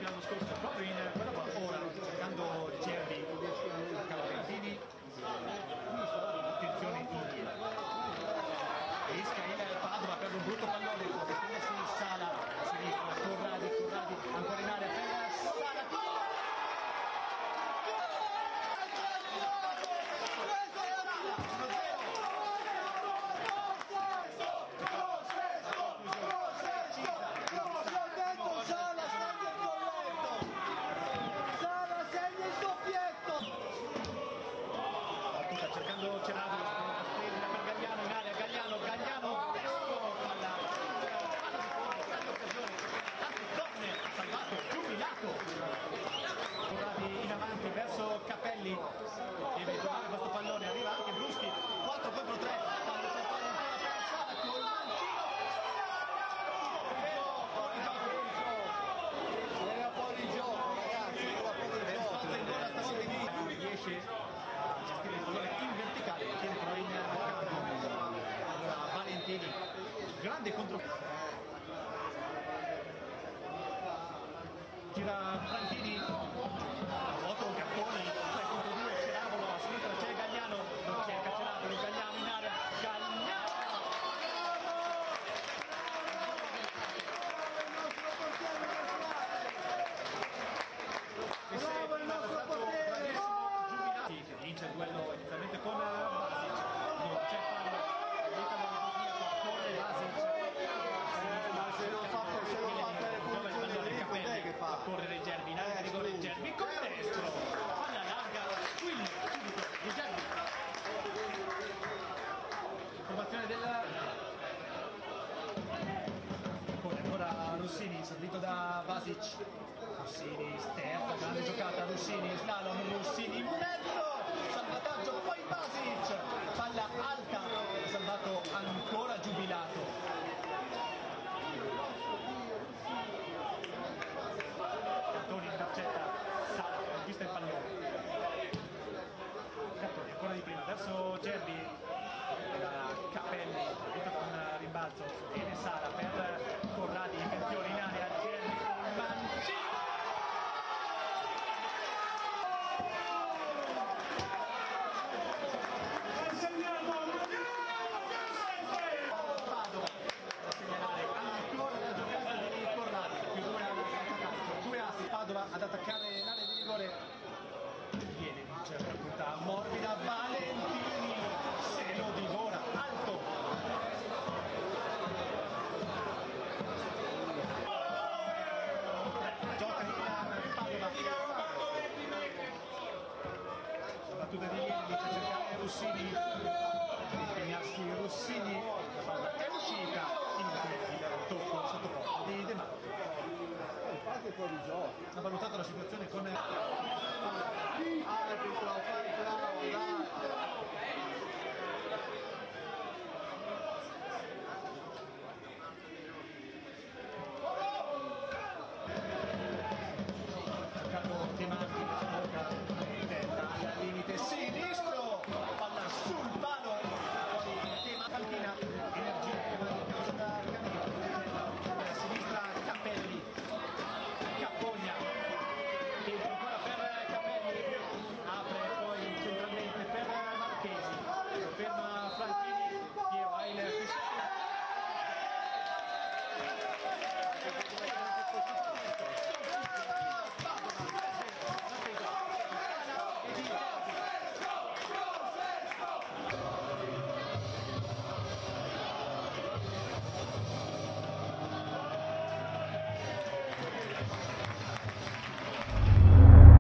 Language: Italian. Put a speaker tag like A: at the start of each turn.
A: anche l'anno scorso, proprio in quella volta, ora cercando Gerbi, Calventini, attenzione India. Rischia il Padova per un brutto pallone, può difendersi Sala, a sinistra, Corradi, ancora in area per Sala. In avanti verso Capelli, deve trovare questo pallone, arriva anche Bruschi, 4 contro 3,
B: era fuori gioco ragazzi, era fuori gioco,
A: riesce a gestire il pallone in verticale, tiene però in campo. Allora Valentini, grande contro, tira Franchini, otto cartoni, 3 contro 2, Ceravolo, a sinistra c'è Gagliano, non c'è Cacciarato, Gagliano in area, Gagliano!
B: bravo il nostro portiere,
A: che vince il duello inizialmente con Vasic, non c'è fallo, l'Italo corre Vasic,
B: se non fa
A: a correre Gerbi, in area di rigore Gerbi con destro, palla larga, Will subito di Gerbi, formazione del con ancora Rossini, servito da Vasic, Rossini sterza, grande giocata, Rossini, slalom, Rossini in mezzo, salvataggio, poi Vasic, palla alta, salvato ancora Giubilato. Cartoni intercetta Sala, conquista il pallone. Cartoni ancora di prima verso Gerbi, Capelli, aiuta con rimbalzo, viene Sala per Corradi, intenzione in area, Gerbi con Mancini. Padova a segnalare ancora la giocata di Corradi, più due assi, Padova ad attaccare l'area di rigore, viene c'è una punta morbida, Valentini se lo divora, alto, gioca in Padova, la battuta di Ieni, inizia a cercare Rossini, impegnarsi Rossini, la palla è uscita, il tocco sotto porta di De Marco.
B: fate fuori gioco,
A: Ha valutato la situazione con
B: bravo, dai.